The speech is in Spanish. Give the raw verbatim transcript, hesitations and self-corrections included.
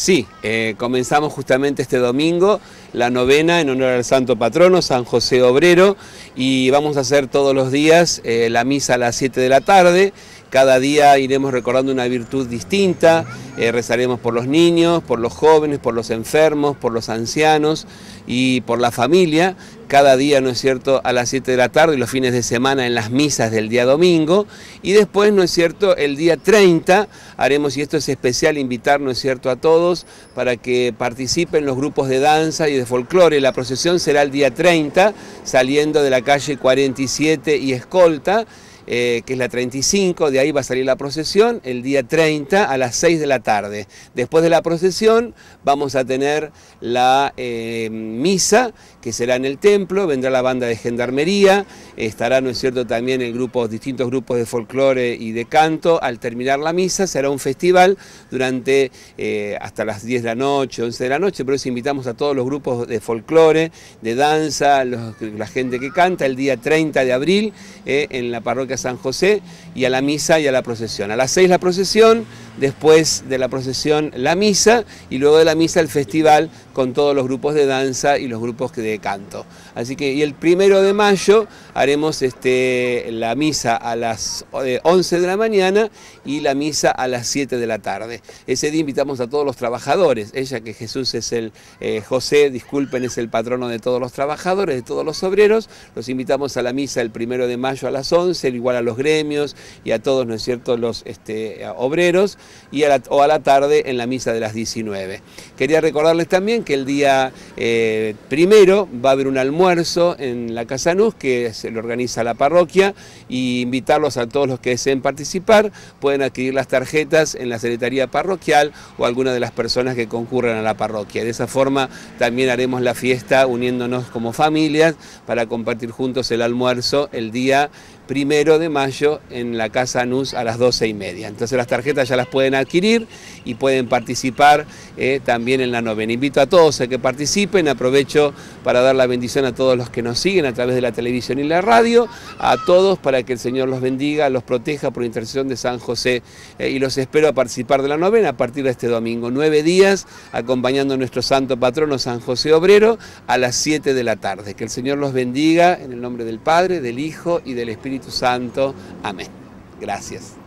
Sí, eh, comenzamos justamente este domingo la novena en honor al santo patrono, San José Obrero, y vamos a hacer todos los días eh, la misa a las siete de la tarde. Cada día iremos recordando una virtud distinta, eh, rezaremos por los niños, por los jóvenes, por los enfermos, por los ancianos y por la familia. Cada día, ¿no es cierto?, a las siete de la tarde y los fines de semana en las misas del día domingo. Y después, ¿no es cierto?, el día treinta haremos, y esto es especial, invitar, ¿no es cierto?, a todos para que participen los grupos de danza y de folclore. La procesión será el día treinta, saliendo de la calle cuarenta y siete y Escolta, Eh, que es la treinta y cinco, de ahí va a salir la procesión el día treinta a las seis de la tarde. Después de la procesión vamos a tener la eh, misa, que será en el templo, vendrá la banda de gendarmería, estará, ¿no es cierto?, también el grupo, distintos grupos de folclore y de canto. Al terminar la misa será un festival durante eh, hasta las diez de la noche, once de la noche, por eso invitamos a todos los grupos de folclore, de danza, los, la gente que canta, el día treinta de abril eh, en la parroquia San José, y a la misa y a la procesión. A las seis la procesión, después de la procesión la misa, y luego de la misa el festival con todos los grupos de danza y los grupos de canto. Así que, y el primero de mayo haremos este, la misa a las once de la mañana y la misa a las siete de la tarde. Ese día invitamos a todos los trabajadores, ella que Jesús es el, eh, José, disculpen, es el patrono de todos los trabajadores, de todos los obreros. Los invitamos a la misa el primero de mayo a las once, igual a los gremios y a todos, ¿no es cierto?, los este, obreros, y a la, o a la tarde en la misa de las diecinueve. Quería recordarles también que el día eh, primero va a haber un almuerzo en la Casa Nus que se lo organiza la parroquia, y invitarlos a todos los que deseen participar. Pueden adquirir las tarjetas en la secretaría parroquial o alguna de las personas que concurran a la parroquia. De esa forma también haremos la fiesta uniéndonos como familias para compartir juntos el almuerzo el día primero de mayo en la Casa Nus a las doce y media. Entonces las tarjetas ya las pueden adquirir y pueden participar eh, también en la novena. Invito a todos a que participen. Aprovecho para dar la bendición a todos los que nos siguen a través de la televisión y la radio, a todos, para que el Señor los bendiga, los proteja por intercesión de San José, eh, y los espero a participar de la novena a partir de este domingo. Nueve días acompañando a nuestro santo patrono San José Obrero a las siete de la tarde. Que el Señor los bendiga en el nombre del Padre, del Hijo y del Espíritu Santo. Amén. Gracias.